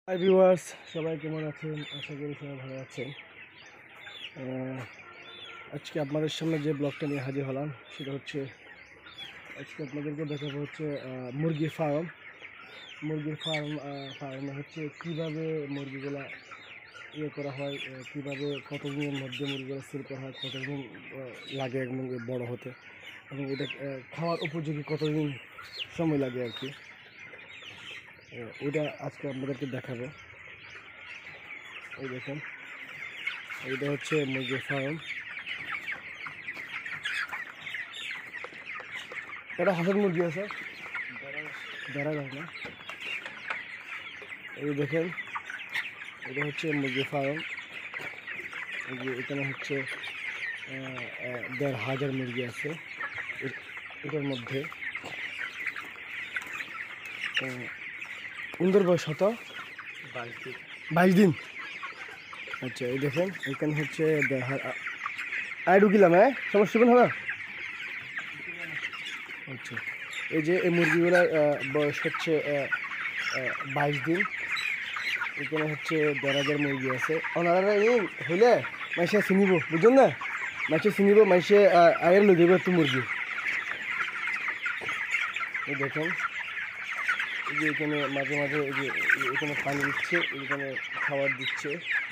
Hi viewers, সবাই কেমন আছেন? আশা করি সবাই ভালো আছেন। আজকে আপনাদের সামনে যে ব্লগটা নিয়ে হাজির হলাম সেটা হচ্ছে আজকে আপনাদেরকে দেখাবো হচ্ছে মুরগির ফার্ম। ফার্মে হচ্ছে কীভাবে মুরগিগুলা করা হয়, কীভাবে কতদিনের মধ্যে মুরগিগুলো সেল করা হয়, কতদিন লাগে এক মুরগি বড়ো হতে, এবং এটা খাওয়ার উপযোগী কতদিন সময় লাগে আর কি। ওইটা আজকে আপনাদেরকে দেখাবো। এই দেখেন, এইটা হচ্ছে মুরগির ফার্ম। এটা হাঁসের মুরগি আছে, বেড়া যায় না। এই দেখেন, এটা হচ্ছে মুরগির ফার্ম। এখানে হচ্ছে ১,৫০০ মুরগি আছে। এটার মধ্যে ইন্দোর বয়স হতো ২২ দিন। আচ্ছা, এই দেখেন, এখানে হচ্ছে আয় ঢুকিলাম, সমস্যা হবে। আচ্ছা, এই যে এই মুরগিগুলার বয়স হচ্ছে ২২ দিন। এখানে হচ্ছে ১,৫০০ মুরগি আছে। ওনারা হইলে মাইসে চিনিব, বুঝলেন না? মাইসে চিনিব, মাইসে আয়ের লই দেব একটু মুরগি। এই দেখেন, এই যে এখানে মাঝে মাঝে এই যে এখানে পানি দিচ্ছে, এখানে খাবার দিচ্ছে।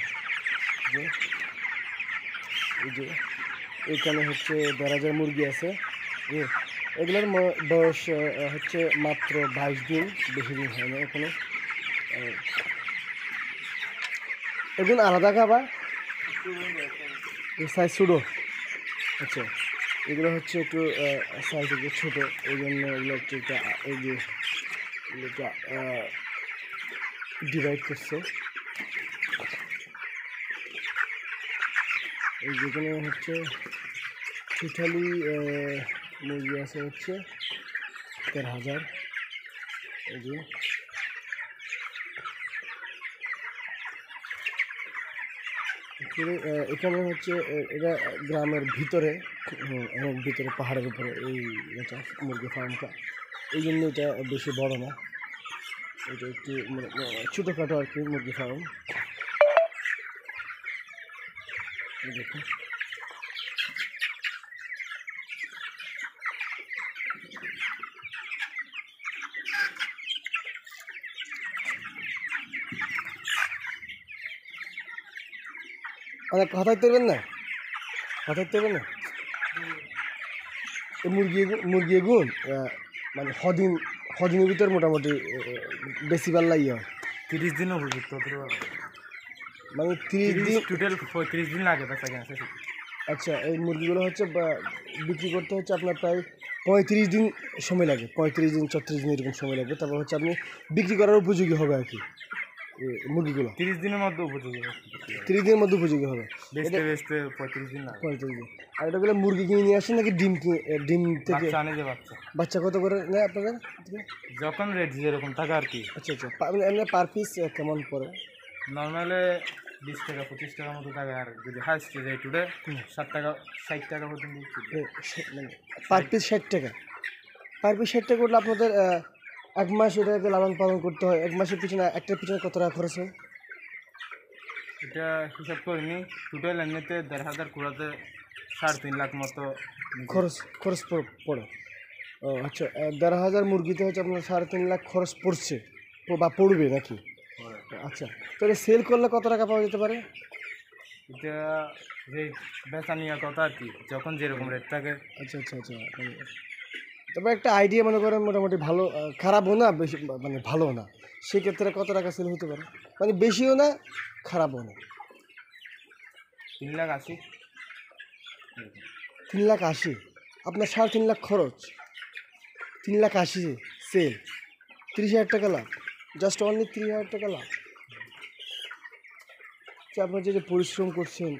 এই যে এখানে হচ্ছে ১,৫০০ মুরগি আছে। এগুলোর বয়স হচ্ছে মাত্র ২২ দিন, বেশি দিন হয় না। এখানে এগুলো আলাদা খাবার, সাইজ ছোটো। আচ্ছা, এগুলো হচ্ছে একটু সাইজ একটু ছোটো, এই জন্য এগুলো একটু এই যে এগুলোটা ডিভাইড করছে। এই যেখানে হচ্ছে টোটালি মুরগি আছে হচ্ছে ১৩,০০০। এই যে এখানে হচ্ছে এটা গ্রামের ভিতরে, ভিতরে পাহাড়ের উপরে এই এটা মুরগি ফার্মটা। এই জন্য এটা বেশি বড় না, এটা একটু ছোটোখাটো আর কি মুরগি ফার্ম। দেখুন, অনেক কথা দেবেন না, কথা দেবেন না। এই মুরগি এগুন মানে হদিনের ভিতর মোটামুটি বেশি বার লাগিয়ে হয় 30 দিনও উপযুক্ত, মানে 30 দিন, টোটাল 35 দিন লাগে বেচা কেনা। আচ্ছা, এই মুরগিগুলো হচ্ছে বিক্রি করতে হচ্ছে আপনার প্রায় ৩৫ দিন সময় লাগে, ৩৫ দিন ৩৬ দিন এরকম সময় লাগবে। তারপর হচ্ছে আপনি বিক্রি করার উপযোগী হবে আর কি মুরগিগুলো। 30 দিনের মধ্যে উপযোগী, ৩০ দিনের মধ্যে উপযোগী হবে। বেচতে 35 দিন লাগে। ৩৫ দিন। আর এটাগুলো মুরগি কিনে নিয়ে আসেন নাকি ডিম থেকে? বাচ্চা আনে যে বাচ্চা কত করে নেয় আপনাদের? যখন রেট যেরকম থাকে আর কি। আচ্ছা আচ্ছা, এমনি পার পিস কেমন পড়ে? নর্মালে 20 টাকা 25 টাকার মতো থাকে, আর যদি হাইস্ট যায় টুডে 7 টাকা 60 টাকা পর্যন্ত। মানে পার পিস ৬০ টাকা। পার পিস ৬০ টাকা করলে আপনাদের ১ মাস এটাকে লালন পালন করতে হয়। 1 মাসের পিছনে, একটার পিছনে কত টাকা খরচ হয়? এটা হিসাব করিনি, টোটাল এমনিতে ১,৫০০ কুড়াতে ৩.৫ লাখ মতো খরচ পড়ে। ও আচ্ছা, ১,৫০০ মুরগিতে হচ্ছে আপনার ৩.৫ লাখ খরচ পড়ছে বা পড়বে নাকি? আচ্ছা, তাহলে সেল করলে কত টাকা পাওয়া যেতে পারে? এটা রেট বেচা নেওয়ার কথা আর কি, যখন যেরকম রেট থাকে। আচ্ছা আচ্ছা আচ্ছা, তবে একটা আইডিয়া মনে করেন মোটামুটি ভালো, খারাপও না বেশি, মানে ভালোও না। সেক্ষেত্রে কত টাকা সেল হতে পারে? মানে বেশিও না, খারাপও না। 3,80,000। 3,80,000 আপনার 3.5 লাখ খরচ, 3,80,000 সেল, 30,000 টাকা লাভ, জাস্ট অনলি 30,000 টাকা লাভ। আপনার যে পরিশ্রম করছেন,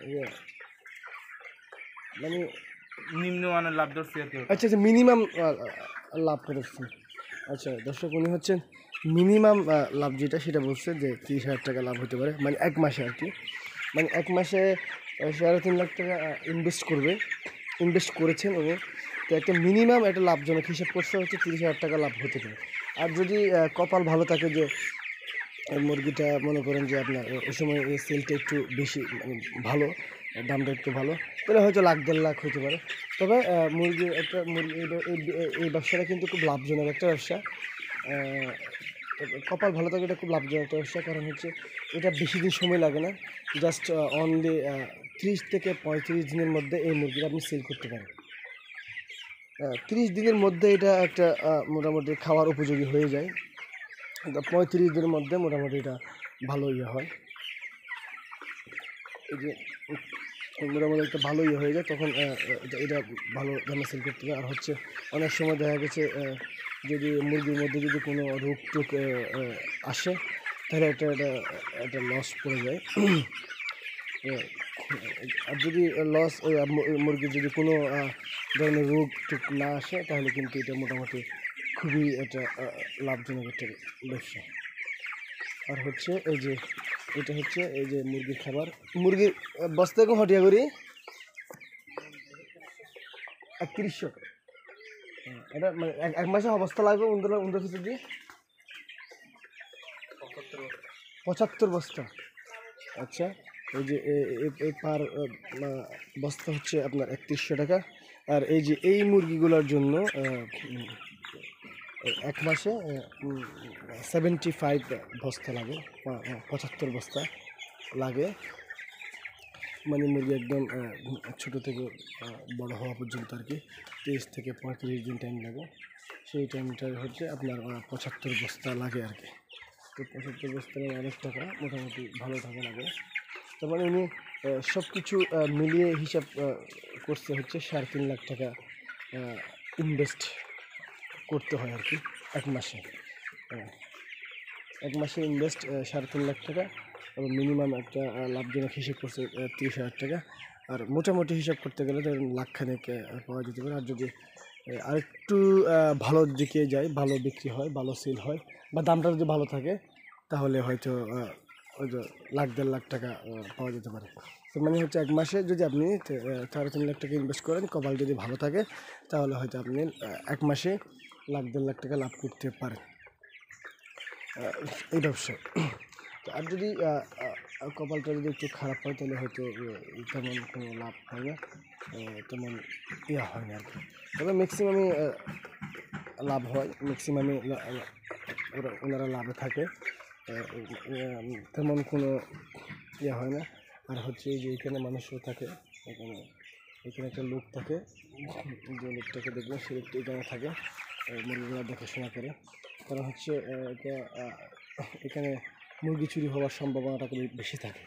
মানে নিম্নমানের লাভ ধরছি আর কি। আচ্ছা আচ্ছা, মিনিমাম লাভ করেছেন। আচ্ছা দর্শক, উনি হচ্ছেন মিনিমাম লাভ যেটা সেটা বলছে যে 30,000 টাকা লাভ হতে পারে, মানে 1 মাসে আর কি। মানে 1 মাসে 3.5 লাখ টাকা ইনভেস্ট করেছেন উনি। তো একটা মিনিমাম একটা লাভজনক হিসাব করছে হচ্ছে 30,000 টাকা লাভ হতে পারে। আর যদি কপাল ভালো থাকে যে এই মুরগিটা মনে করেন যে আপনার ওই সময় এই সেলটা একটু বেশি মানে ভালো, দামটা একটু ভালো, তাহলে হয়তো লাখ 1.5 লাখ হতে পারে। তবে মুরগির একটা মুরগি এই ব্যবসাটা কিন্তু খুব লাভজনক একটা ব্যবসা। আহ, কপাল ভালো থাকে, এটা খুব লাভজনক একটা ব্যবসা। কারণ হচ্ছে এটা বেশি দিন সময় লাগে না, জাস্ট অনলি 30 থেকে 35 দিনের মধ্যে এই মুরগিটা আপনি সেল করতে পারেন। 30 দিনের মধ্যে এটা একটা মোটামুটি খাওয়ার উপযোগী হয়ে যায়। 35 দিনের মধ্যে মোটামুটি এটা ভালো হয়। এই যে মোটামুটি একটা ভালো হয়ে যায়, তখন এটা ভালো দামে সেল করতে হবে। আর হচ্ছে অনেক সময় দেখা গেছে যদি মুরগির মধ্যে যদি কোনো রোগ টোগ আসে, তাহলে একটা লস পড়ে যায়। আহ, আর যদি লস ওই মুরগির যদি কোনো ধরনের রোগ টোগ না আসে, তাহলে কিন্তু এটা মোটামুটি খুবই একটা লাভজনক একটা ব্যবসা। আর হচ্ছে এটা হচ্ছে এই যে মুরগির খাবার, মুরগির বস্তা এরকম হটিয়া করি 3100। এটা মানে এক মাসে অবস্থা লাগবে 15 দিয়ে 75 বস্তা। আচ্ছা, এই যে এই পার বস্তা হচ্ছে আপনার 3100 টাকা। আর এই যে এই মুরগিগুলোর জন্য এক মাসে 75 বস্তা লাগে, 75 বস্তা লাগে। মানে মুরগি একদম ছোটো থেকে বড় হওয়া পর্যন্ত আর কি 30 থেকে 35 দিন টাইম লাগে। সেই টাইমটা হচ্ছে আপনার 75 বস্তা লাগে আর কি। তো 75 বস্তা অনেক টাকা, মোটামুটি ভালো টাকা লাগে। তার মানে উনি সব কিছু মিলিয়ে হিসাব করতে হচ্ছে 3.5 লাখ টাকা ইনভেস্ট করতে হয় আর কি এক মাসে। এক মাসে ইনভেস্ট 3.5 লাখ টাকা, এবং মিনিমাম একটা লাভজনক হিসেব করছে 30,000 টাকা। আর মোটামুটি হিসাব করতে গেলে ধরুন লাখখানেক পাওয়া যেতে পারে। আর যদি আরেকটু ভালোর দিকে যায়, ভালো বিক্রি হয়, ভালো সেল হয়, বা দামটা যদি ভালো থাকে, তাহলে হয়তো ওই যে লাখ 1.5 লাখ টাকা পাওয়া যেতে পারে। তো মানে হচ্ছে এক মাসে যদি আপনি 3.5 লাখ টাকা ইনভেস্ট করেন, কপাল যদি ভালো থাকে, তাহলে হয়তো আপনি এক মাসে লাখ 1.5 লাখ টাকা লাভ করতে পারেন এই ব্যবসায়। তো আর যদি কপালটা যদি একটু খারাপ হয়, তাহলে হয়তো তেমন কোনো লাভ হয় না, তেমন হয় না আর কি। তবে ম্যাক্সিমামই লাভ হয়, ম্যাক্সিমামই ওনারা লাভে থাকে, তেমন কোনো হয় না। আর হচ্ছে যে এখানে মানুষও থাকে, এখানে একটা লোক থাকে, যে লোকটাকে দেখবেন সে লোকটা এখানে থাকে, মুরগিগুলো দেখাশোনা করে। কারণ হচ্ছে এখানে মুরগি চুরি হওয়ার সম্ভাবনাটা খুবই বেশি থাকে।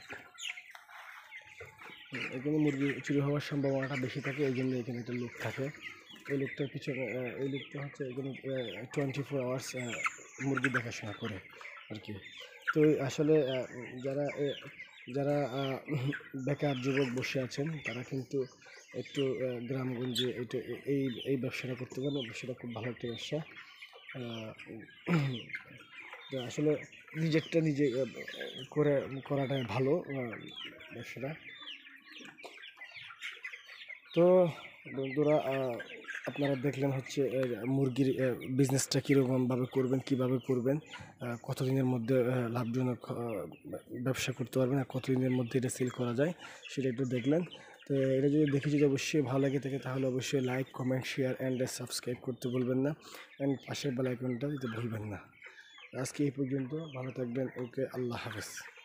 এখানে মুরগি চুরি হওয়ার সম্ভাবনাটা বেশি থাকে, এই জন্য এখানে একটা লোক থাকে। এই লোকটার পিছনে এই লোকটা হচ্ছে এখানে 24 আওয়ার্স মুরগি দেখাশোনা করে আর কি। তো আসলে যারা যারা বেকার যুবক বসে আছেন, তারা কিন্তু একটু গ্রামগঞ্জে এই ব্যবসাটা করতে পারেন। ব্যবসাটা খুব ভালো একটা ব্যবসা। তো আসলে নিজেরটা নিজে করাটাই ভালো ব্যবসাটা। তো বন্ধুরা, আপনারা দেখলেন হচ্ছে মুরগির বিজনেসটা কীরকমভাবে করবেন, কীভাবে করবেন, কতদিনের মধ্যে লাভজনক ব্যবসা করতে পারবেন, আর কতদিনের মধ্যে এটা সেল করা যায়, সেটা একটু দেখলেন। তো এটা যদি দেখে যদি অবশ্যই ভালো লাগে থাকে, তাহলে অবশ্যই like, comment, share and subscribe করতে ভুলবেন না, অ্যান্ড পাশের বেল আইকনটা দিতে ভুলবেন না। আজকে এই পর্যন্ত, ভালো থাকবেন। ওকে, আল্লাহ হাফেজ।